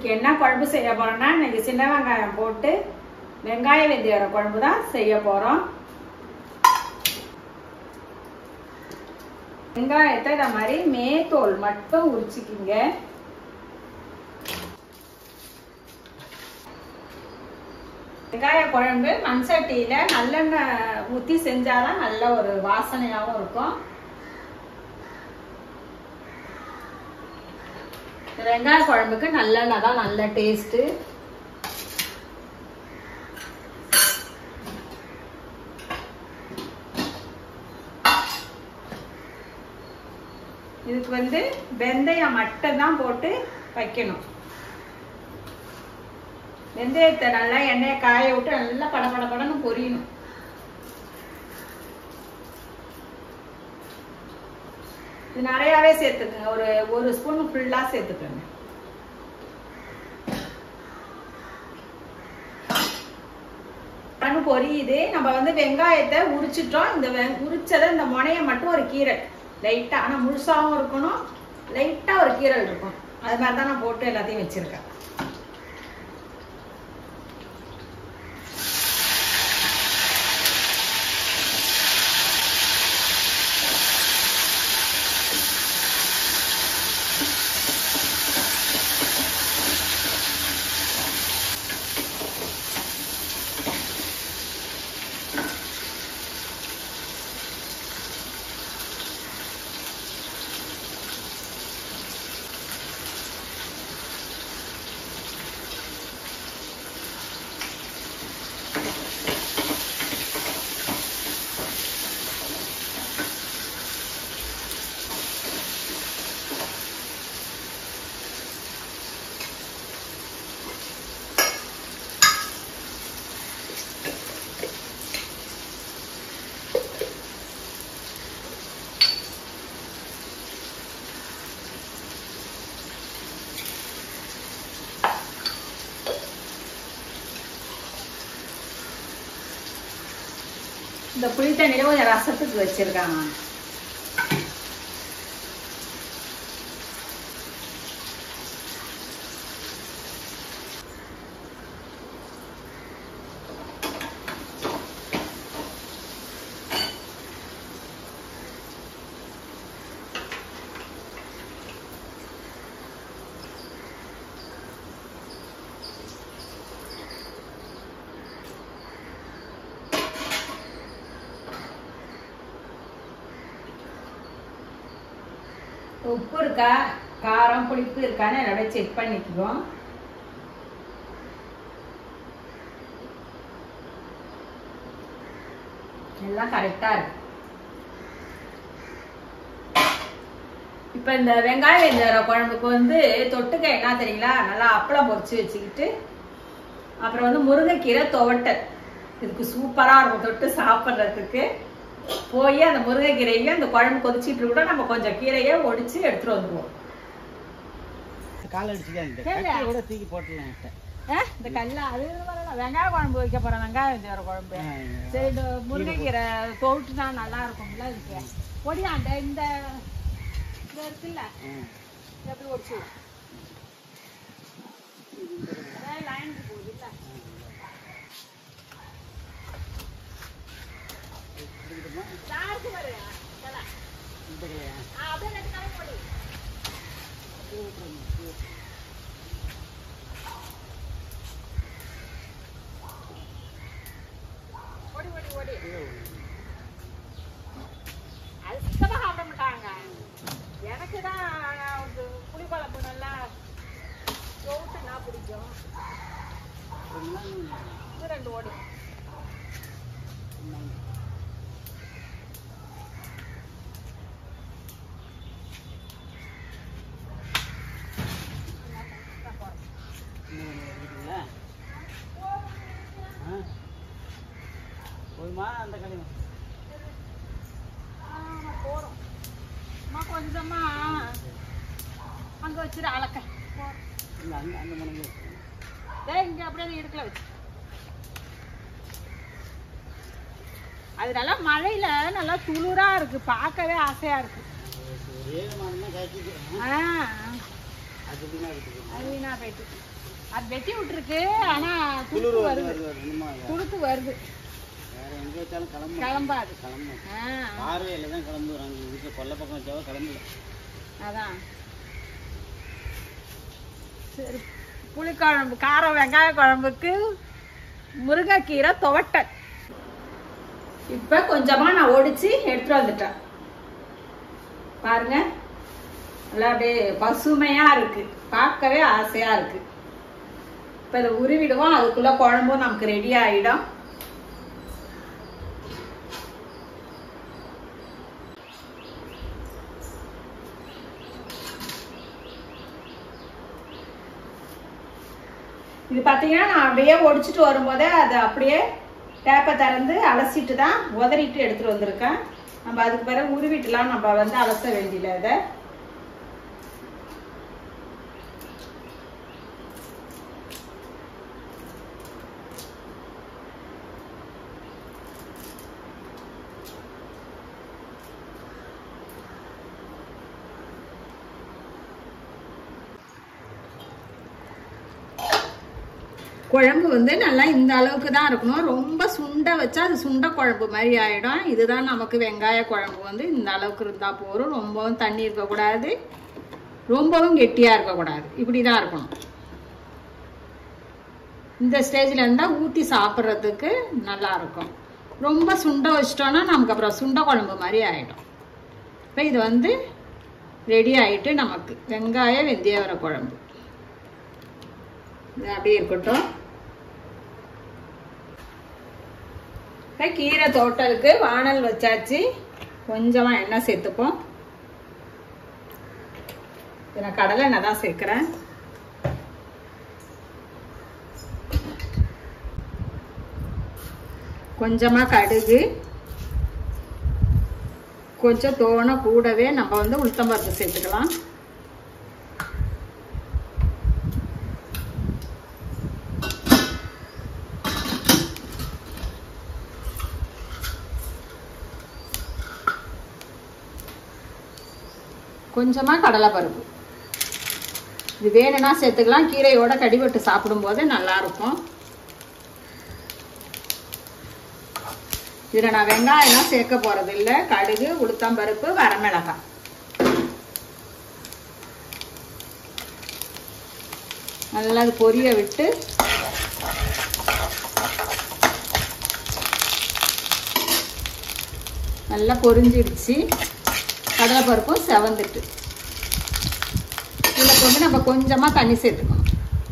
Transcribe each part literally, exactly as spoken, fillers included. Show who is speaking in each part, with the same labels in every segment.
Speaker 1: இன்னைக்கு என்ன குழம்பு செய்ய போறோம்னா இன்னைக்கு சின்ன வெங்காயம் போட்டு வெங்காய வெந்தய குழம்பு தான் செய்ய போறோம். வெங்காயத்தை இந்த மாதிரி மேத்தோல் மட்டும் உரிச்சுக்கிங்க. வெங்காய குழம்பு மண் சட்டியில நல்லெண்ணெய் ஊற்றி செஞ்சாதான் நல்ல ஒரு வாசனையாகவும் இருக்கும். வெங்காய குழம்புக்கு நல்லெண்ணெய் தான் நல்ல டேஸ்ட். இதுக்கு வந்து வெந்தயம் மட்டும் தான் போட்டு வைக்கணும். வெந்தயத்தை நல்லா எண்ணெயை காய விட்டு நல்லா பட பட படன்னு பொரியணும். இது நிறையாவே சேர்த்துக்குங்க, ஒரு ஒரு ஸ்பூன் ஃபுல்லா சேர்த்துக்கோங்க. பொரியுது. நம்ம வந்து வெங்காயத்தை உரிச்சிட்டோம். இந்த உரிச்சதை இந்த முனைய மட்டும் ஒரு கீரல் லைட்டா, ஆனா முழுசாவும் இருக்கணும், லைட்டா ஒரு கீரல் இருக்கும். அது மாதிரி தான் நான் போட்டு எல்லாத்தையும் வச்சிருக்கேன். இந்த புளி தண்ணியில கொஞ்சம் ரசத்துக்கு வச்சிருக்காங்க. உப்பு இருக்கா, காரம் புளிப்பு இருக்கான்னு என்னோட செக் பண்ணிக்குவோம். எல்லாம் கரெக்டா இருக்கு. இப்ப இந்த வெங்காய வெந்தய குழம்புக்கு வந்து தொட்டுக்க என்ன தெரியுங்களா, நல்லா அப்பளம் பொரிச்சு வச்சுக்கிட்டு அப்புறம் வந்து முருங்கைக்கீரை துவட்டல், இதுக்கு சூப்பரா இருக்கும் தொட்டு சாப்பிட்றதுக்கு. போய் அந்த முருங்கைக்கீரையும் அந்த குழம்பு கொதிச்சிட்டு கூட நம்ம கொஞ்சம் கீரையை ஒடிச்சு எடுத்துட்டு வந்துருவோம். இந்த கல்ல அது வெங்காய குழம்பு வைக்க போறேன், வெங்காய வெந்தய குழம்பு. சரி, இந்த முருங்கைக்கீரை தொட்டுனா நல்லா இருக்கும்ல, இருக்கு ஒடியாண்ட இந்த இருக்குல்ல எப்படி ஒடிச்சு லைனுக்கு போகுது இல்ல. அது சுத்தமா சாப்பிட மாட்டாங்க. எனக்குதான் புளி குழம்பு நல்லா தொட்டுனா பிடிக்கும். ரெண்டு ஓடி அந்த களிமண் போறோம். கொஞ்சமா அங்க வச்சிரு அளக்க இங்க அப்படியே எடுக்கல வச்சு. அது நல்லா மழையில நல்லா துளுரா இருக்கு, பார்க்கவே ஆசையா இருக்கு. அது வீணா போயிட்டு அது வெட்டி விட்டுருக்கு. ஆனா துளுத்து வருது, துளுத்து வருது.
Speaker 2: வேற எங்க வச்சாலும் கிளம்பு
Speaker 1: கிளம்பாது.
Speaker 2: கிளம்பு பார்வையில தான் கிளம்புறாங்க. வீட்டில் கொல்லை பக்கம் வச்சாவோ கிளம்பல. அதான்
Speaker 1: சரி. புளிக்குழம்பு காரம் வெங்காய குழம்புக்கு முருங்கைக்கீரை துவட்டல். இப்போ கொஞ்சமாக நான் ஒடிச்சு எடுத்துட்டு வந்துட்டேன். பாருங்க, நல்லா அப்படியே பசுமையாக இருக்கு, பார்க்கவே ஆசையாக இருக்கு. இப்போ இதை உருவிடுவோம், அதுக்குள்ள குழம்பும் நமக்கு ரெடி ஆகிடும். இது பார்த்தீங்கன்னா நான் அப்படியே ஒடிச்சிட்டு வரும்போதே அதை அப்படியே டேப்பை திறந்து அலசிட்டு தான் உதறிட்டு எடுத்துட்டு வந்திருக்கேன். நம்ம அதுக்கு பிறகு உருவிட்டுலாம் நம்ம வந்து அலச வேண்டியதில்லை. அதை குழம்பு வந்து நல்லா இந்த அளவுக்கு தான் இருக்கணும். ரொம்ப சுண்டை வச்சா அது சுண்டை குழம்பு மாதிரி ஆகிடும். இதுதான் நமக்கு வெங்காய குழம்பு வந்து இந்த அளவுக்கு இருந்தால் போதும். ரொம்பவும் தண்ணி இருக்கக்கூடாது, ரொம்பவும் கெட்டியாக இருக்கக்கூடாது. இப்படி தான் இருக்கணும். இந்த ஸ்டேஜில் இருந்தால் ஊற்றி சாப்பிட்றதுக்கு நல்லா இருக்கும். ரொம்ப சுண்டை வச்சிட்டோன்னா நமக்கு அப்புறம் சுண்டை குழம்பு மாதிரி ஆகிடும். இப்போ இது வந்து ரெடி ஆகிட்டு நமக்கு வெங்காய வெந்தயவர குழம்பு இது அப்படியே இருக்கட்டும். கீரை தோட்டலுக்கு வானல் வச்சாச்சு. கொஞ்சமா எண்ணெய் சேர்த்துப்போம். நான் கடலை எண்ணெய் தான் சேர்க்கிறேன். கொஞ்சமா கடுகு, கொஞ்சம் தோண கூடவே நம்ம வந்து உளுத்தம்பருப்பு சேர்த்துக்கலாம். கொஞ்சமா கடலைப்பருப்பு. இது வேணும்னா சேர்த்துக்கலாம். கீரையோட கடிவட்டு சாப்பிடும் போது நல்லா இருக்கும். இதுல நான் வெங்காயம்லாம் சேர்க்க போறது இல்லை. கடுகு, உளுத்தம்பருப்பு, வரமிளகாய். நல்லா அது பொரிய விட்டு நல்லா பொரிஞ்சிடுச்சு. கடலைப்பருப்பும் செவந்துட்டு இதில் வந்து நம்ம கொஞ்சமா தண்ணி சேர்த்துக்கணும்.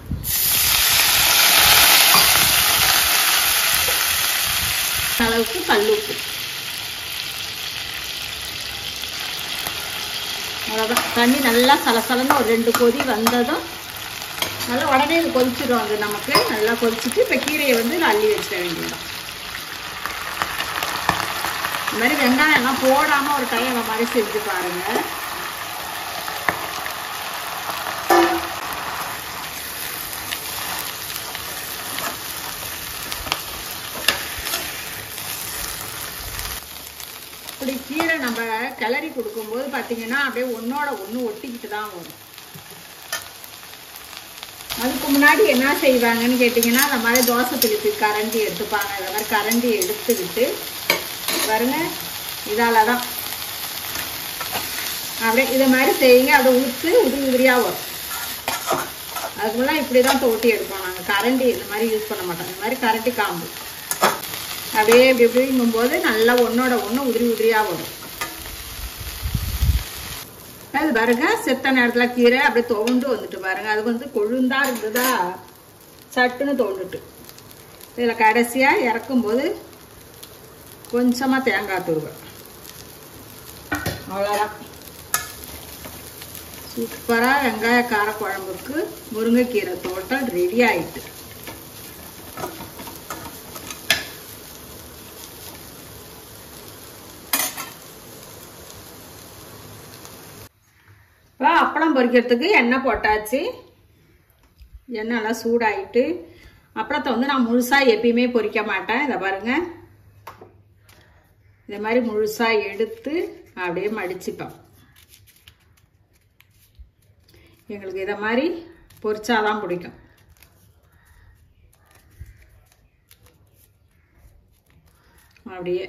Speaker 1: அளவுக்கு கல்லுப்பு. அவ்வளோதான். தண்ணி நல்லா சலசலன்னு ஒரு ரெண்டு கொதி வந்ததும் நல்லா உடனே இது கொதிச்சிடும். அது நமக்கு நல்லா கொதிச்சுட்டு இப்போ கீரையை வந்து அள்ளி வச்சிட வேண்டியதுதான். இந்த மாதிரி வெங்காயம் எல்லாம் போடாம ஒரு டைம் அந்த மாதிரி செஞ்சு பாருங்க. இப்படி கீரை நம்ம கிளறி கொடுக்கும்போது பார்த்தீங்கன்னா அப்படியே ஒன்னோட ஒன்று ஒட்டிக்கிட்டு தான் வரும். அதுக்கு முன்னாடி என்ன செய்வாங்கன்னு கேட்டிங்கன்னா, அந்த மாதிரி தோசை பிடிச்சி கரண்டி எடுத்துப்பாங்க. இந்த மாதிரி கரண்டி எடுத்துக்கிட்டு பாருங்க, இதால தான் அப்படியே இதை மாதிரி செய்யுங்க. அப்படியே ஊற்று உதிரி உதிரியாக வரும். அதுக்குலாம் இப்படி தான் தோட்டி எடுப்போம் நாங்கள். கரண்டி இந்த மாதிரி யூஸ் பண்ண மாட்டோம். இந்த மாதிரி கரண்டி காம்பு அப்படியே இப்படி இப்படிங்கும்போது நல்லா ஒன்னோட ஒன்று உதிரி உதிரியாக வரும். அது பாருங்க, செத்த நேரத்தில் கீரை அப்படியே தோண்டு வந்துட்டு பாருங்க. அது வந்து கொழுந்தா இருந்ததா சட்டுன்னு தோண்டுட்டு. இதில் கடைசியாக இறக்கும்போது கொஞ்சமாக தேங்காய் துருவல். அவ்வளோதான். சூப்பராக வெங்காய கார குழம்புக்கு முருங்கைக்கீரை தோட்டல் ரெடி ஆயிட்டு. இப்போ அப்பளம் பொரிக்கிறதுக்கு எண்ணெய் போட்டாச்சு. எண்ணெய் நல்லா சூடாயிட்டு அப்பளத்தை வந்து நான் முழுசாக எப்பயுமே பொரிக்க மாட்டேன். இதை பாருங்க, இந்த மாதிரி முழுசாக எடுத்து அப்படியே மடிச்சுப்பேன். எங்களுக்கு இதை மாதிரி பொரிச்சாதான் பிடிக்கும். அப்படியே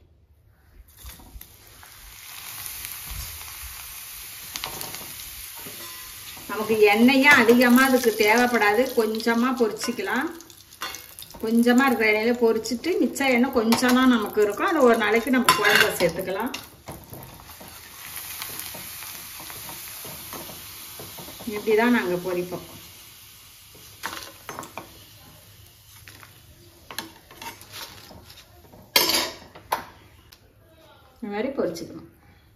Speaker 1: நமக்கு எண்ணெயும் அதிகமாக அதுக்கு தேவைப்படாது, கொஞ்சமாக பொரிச்சிக்கலாம். கொஞ்சமாக இருக்கிற எண்ணெயில பொரிச்சிட்டு மிச்சம் எண்ணெய் கொஞ்சம் தான் நமக்கு இருக்கும், அது ஒரு நாளைக்கு நம்ம குழம்புல சேர்த்துக்கலாம். இப்படி தான் நாங்கள் பொரிப்போம். இந்த மாதிரி பொரிச்சுக்கணும்.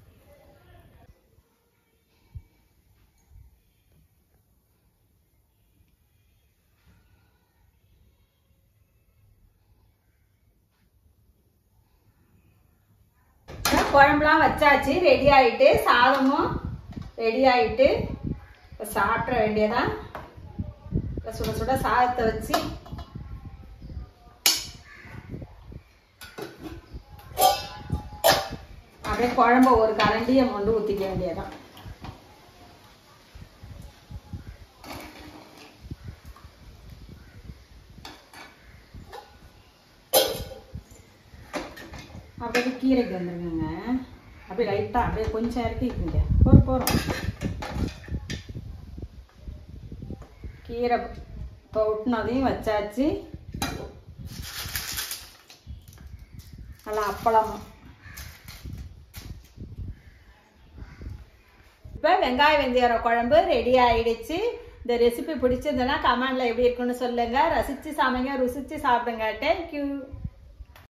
Speaker 1: குழம்புலாம் வச்சாச்சு, ரெடி ஆயிட்டு, சாதமும் ரெடி ஆயிட்டு சாப்பிட வேண்டியதான். சுட சுட சாதத்தை வச்சு அப்படியே குழம்பு ஒரு கரண்டியை கொண்டு ஊற்றிக்க வேண்டியதான். அப்படியே கீரைக்கு வந்துருங்க. அப்படியே லைட்டாக அப்படியே கொஞ்சம் இறக்கிக்குங்க. போகிற போகிறோம் கீரை இப்போ விட்டுனதையும் வச்சாச்சு. நல்லா அப்பளமும். இப்போ வெங்காய வெந்தயம் குழம்பு ரெடி ஆயிடுச்சு. இந்த ரெசிபி பிடிச்சிருந்ததுன்னா கமெண்ட்ல எப்படி இருக்குன்னு சொல்லுங்க. ரசிச்சு சமைங்க, ருசிச்சு சாப்பிடுங்க. தேங்க்யூ.